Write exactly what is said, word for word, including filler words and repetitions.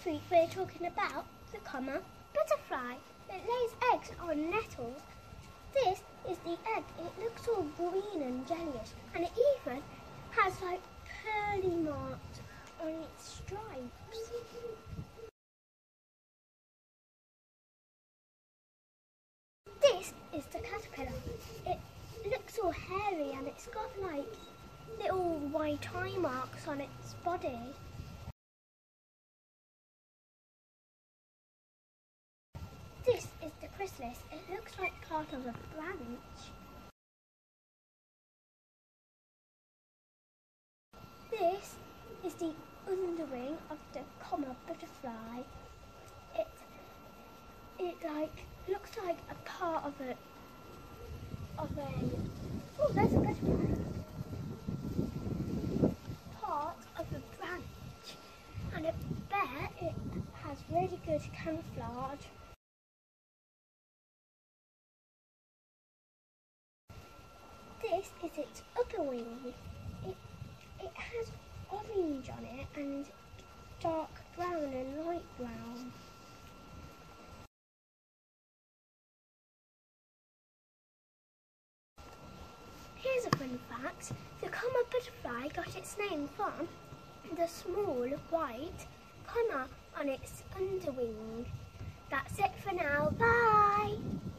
week we're talking about the common butterfly. It lays eggs on nettles. This is the egg. It looks all green and jellyish, and it even has like pearly marks on its stripes. This is the caterpillar. It looks all hairy and it's got like little white eye marks on its body. This is the chrysalis. It looks like part of a branch. This is the underwing of the common butterfly. It, it like looks like a part of a, of a, oh there's a butterfly. Part of a branch. And I bet it has really good camouflage. This is its upper wing. It, it has orange on it and dark brown and light brown. Here's a fun fact. The common butterfly got its name from the small white comma on its underwing. That's it for now. Bye!